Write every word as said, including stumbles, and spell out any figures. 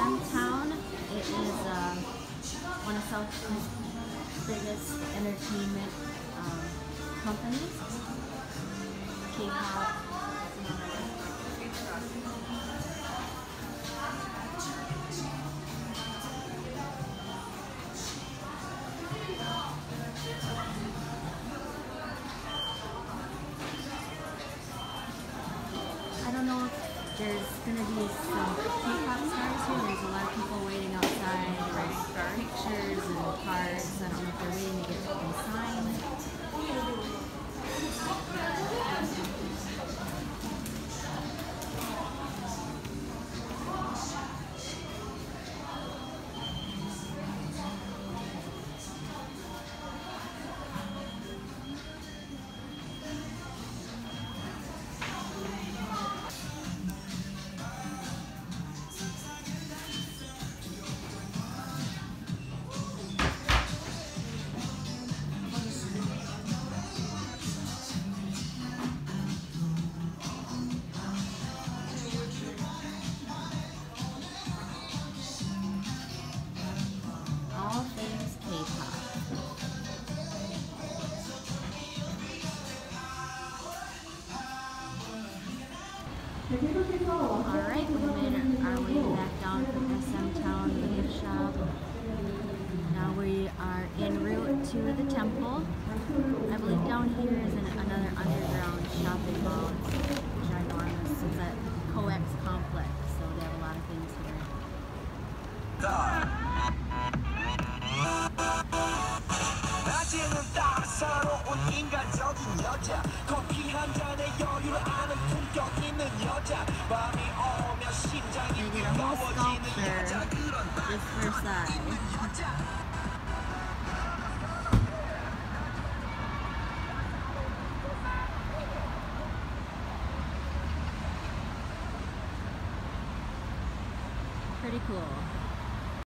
M Town. It is uh, one of South Korea's biggest entertainment um, companies. K-pop. I don't know if there's going to be some K-pop stars here. There's a lot of people waiting outside, writing pictures and cards. I don't know if they're waiting to get them signed. All things K-pop. Alright, we made our way back down from S M Town, the gift shop. Now we are en route to the temple. I believe down here is an, another underground shopping mall. It's ginormous. It's at COEX complex, so they have a lot of things here. They did a whole sculpture just for Versailles. Pretty cool.